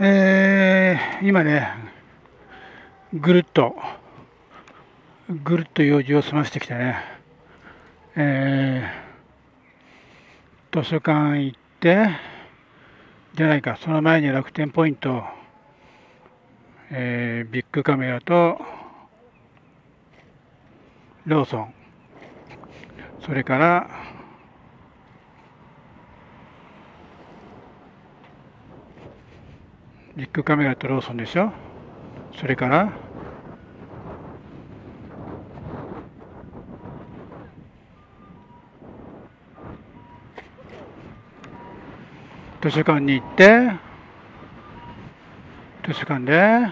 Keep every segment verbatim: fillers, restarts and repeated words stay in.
えー、今ね、ぐるっと、ぐるっと用事を済ましてきてね、えー、図書館行って、じゃないか、その前に楽天ポイント、えー、ビッグカメラと、ローソン、それから、ビッグカメラとローソンでしょ。それから、図書館に行って、図書館で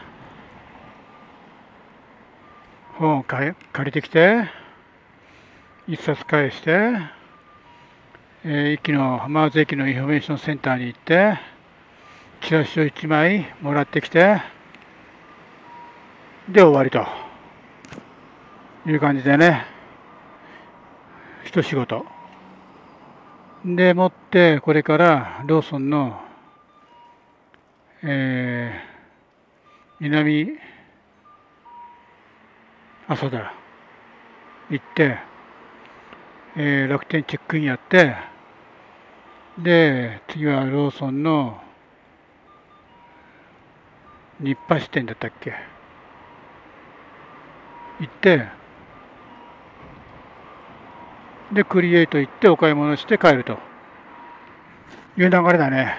本を借りてきて、一冊返して、えー、駅の浜松駅のインフォメーションセンターに行って、チラシをいちまいもらってきて、で終わりという感じでね、一仕事。でもって、これからローソンの、えー、南阿蘇田行って、えー、楽天チェックインやって、で、次はローソンの日発店だったっけ行って、で、クリエイト行ってお買い物して帰るという流れだね。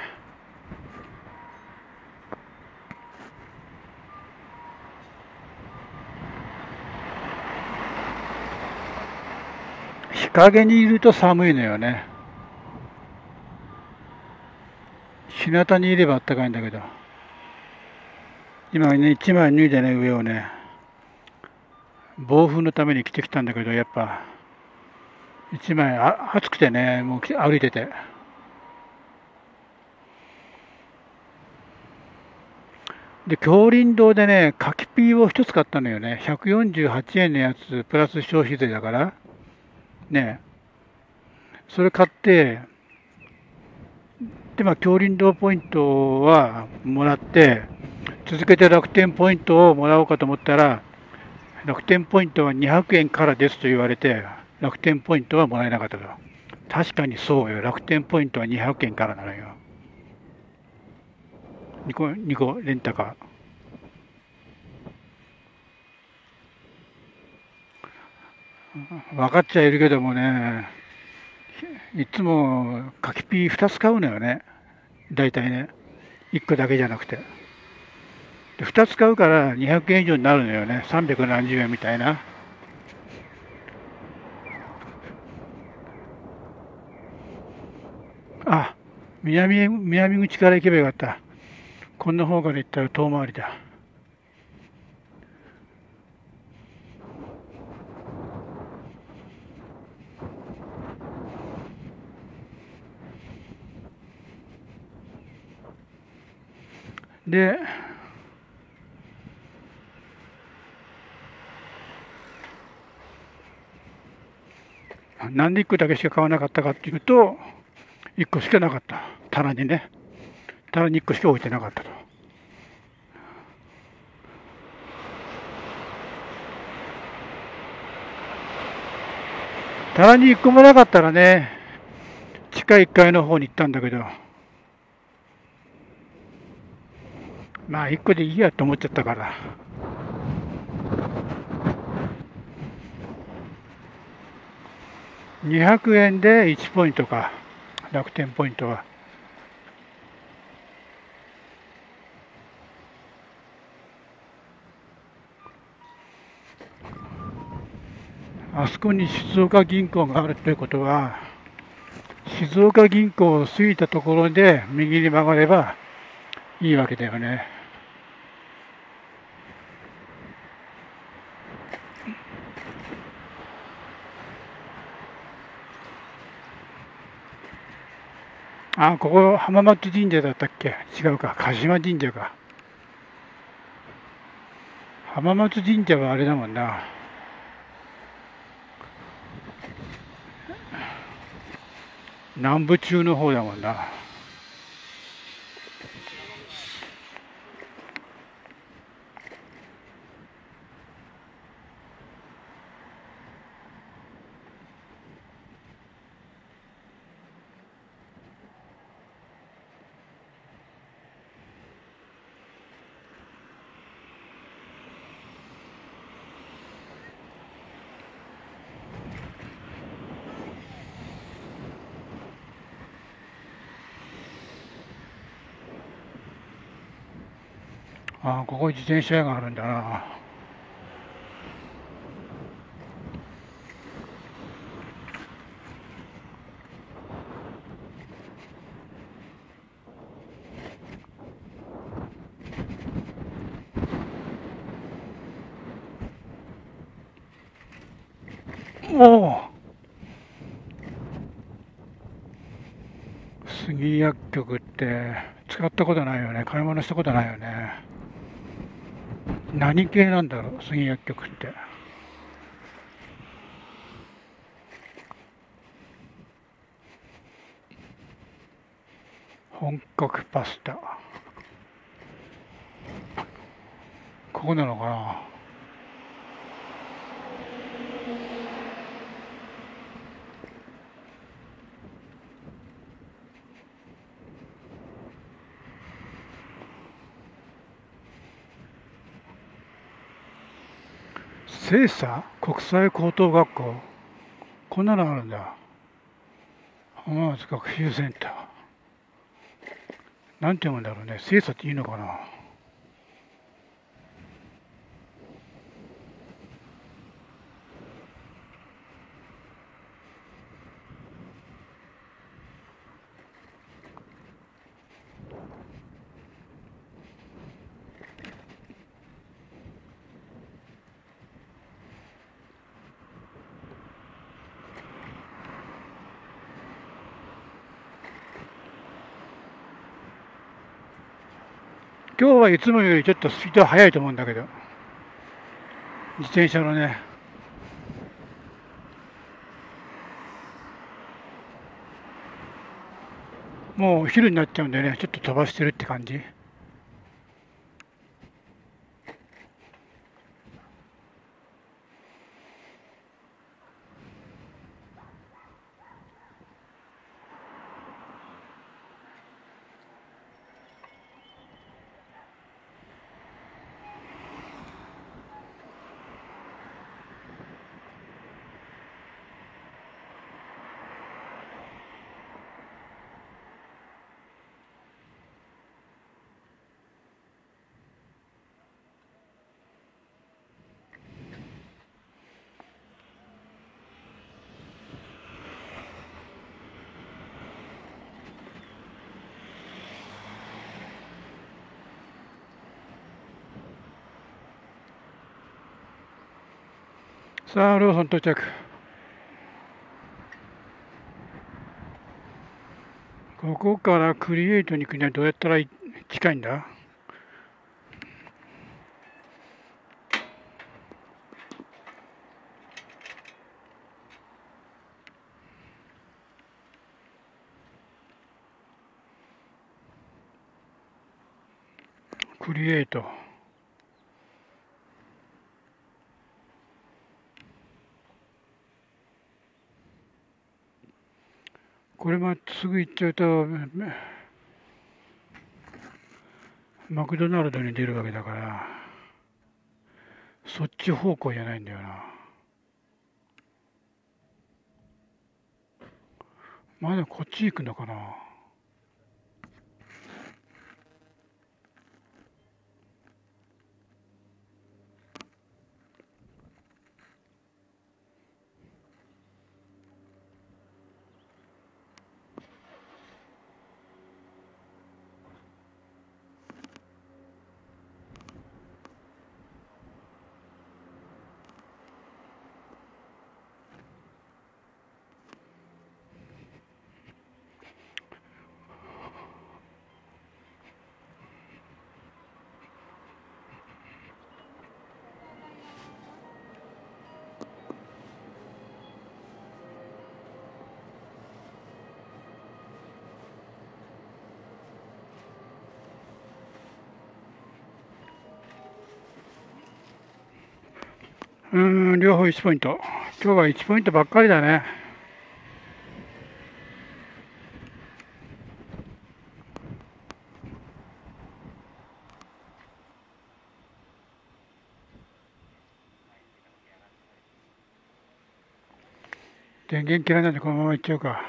日陰にいると寒いのよね。日向にいればあったかいんだけど。今ね、一枚脱いでね、上をね、暴風のために着てきたんだけど、やっぱ、一枚あ暑くてね、もう歩いてて。で、京林堂でね、柿ピーを一つ買ったのよね。ひゃくよんじゅうはちえんのやつ、プラス消費税だから。ね。それ買って、で、まあ、京林堂ポイントはもらって、続けて楽天ポイントをもらおうかと思ったら、楽天ポイントはにひゃくえんからですと言われて、楽天ポイントはもらえなかったと。確かにそうよ。楽天ポイントはにひゃくえんからなのよ。にこ、にこレンタカー。分かっちゃいるけどもね、いつも柿ピーふたつ買うのよね。大体ね。いっこだけじゃなくて。ふたつ買うからにひゃくえん以上になるのよね。さんびゃくなんじゅうえんみたいな。あ、南、南口から行けばよかった。こんな方から行ったら遠回りだ。で、なんでいっこだけしか買わなかったかっていうと、いっこしかなかった。棚にね。棚にいっこしか置いてなかったと。棚にいっこもなかったらね、地下いっかいの方に行ったんだけど、まあいっこでいいやと思っちゃったから。にひゃくえんでいちポイントか、楽天ポイントは。あそこに静岡銀行があるということは、静岡銀行を過ぎたところで右に曲がればいいわけだよね。あ、ここ浜松神社だったっけ？違うか、鹿島神社か。浜松神社はあれだもんな。南部中の方だもんな。 ああ、ここ自転車屋があるんだな。おお、杉薬局って使ったことないよね。買い物したことないよね。何系なんだろう、杉薬局って。本格パスタ。ここなのかな。精査国際高等学校。こんなのあるんだ。浜松学習センター。なんて読むんだろうね。精査っていいのかな。今日はいつもよりちょっとスピード速いと思うんだけど、自転車のね、もうお昼になっちゃうんでね、ちょっと飛ばしてるって感じ。さあ、ローソン到着。ここからクリエイトに行くにはどうやったら近いんだ。クリエイト。これまっすぐ行っちゃうと、マクドナルドに出るわけだから、そっち方向じゃないんだよな。まだこっち行くのかな。うーん、両方いちポイント。今日はいちポイントばっかりだね。電源切らないでこのまま行っちゃうか。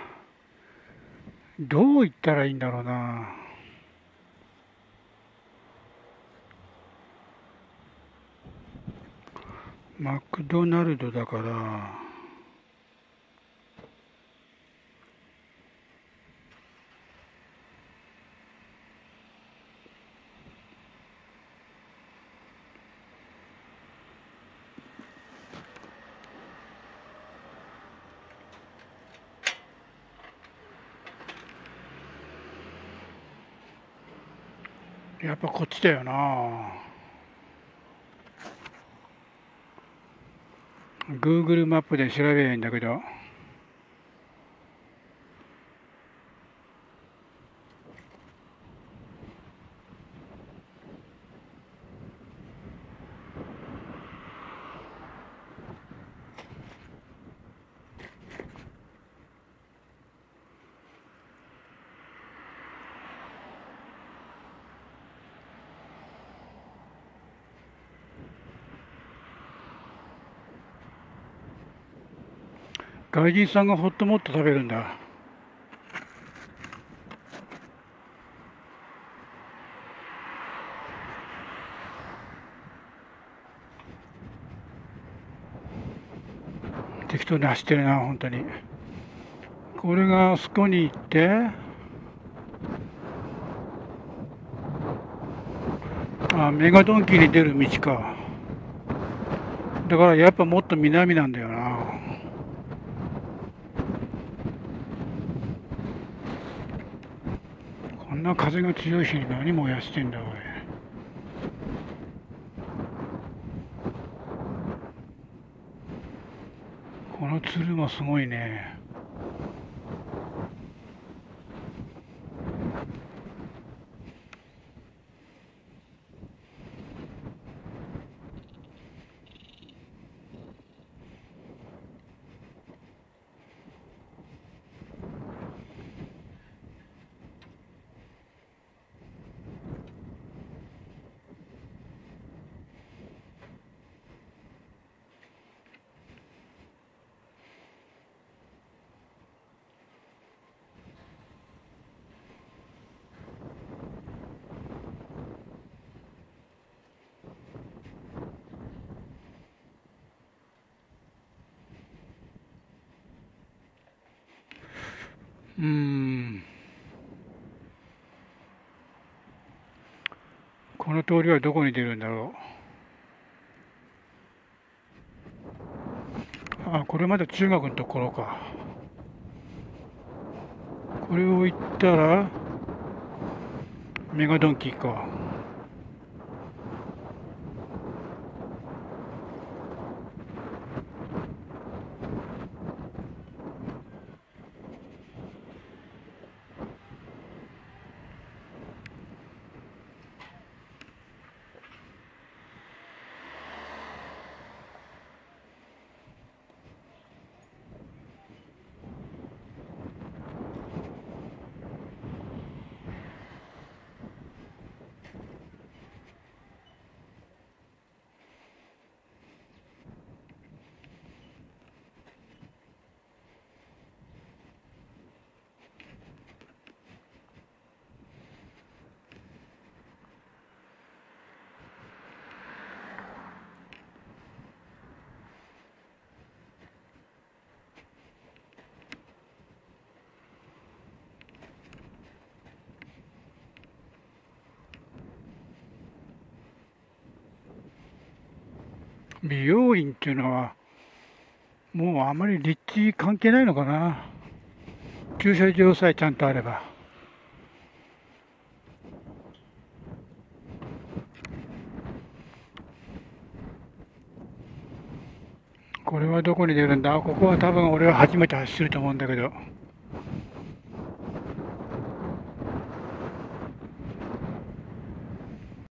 どう行ったらいいんだろうな。 マクドナルドだから、やっぱこっちだよな。Google マップで調べりゃいいんだけど。外人さんがホットモット食べるんだ。適当に走ってるな、本当に。これがあそこに行って、あ、メガドンキに出る道か。だからやっぱもっと南なんだよな。こんな風が強い日に何燃やしてんだ、おい。このツルもすごいね。うーん。この通りはどこに出るんだろう。あ、これまだ中学のところか。これを行ったら、メガドンキーか。美容院っていうのは、もうあまり立地関係ないのかな。駐車場さえちゃんとあれば。これはどこに出るんだ。ここは多分俺は初めて走ると思うんだけど。